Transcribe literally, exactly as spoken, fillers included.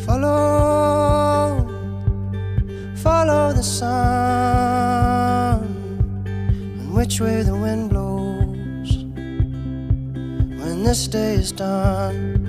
Follow, follow the sun, and which way the wind blows when this day is done.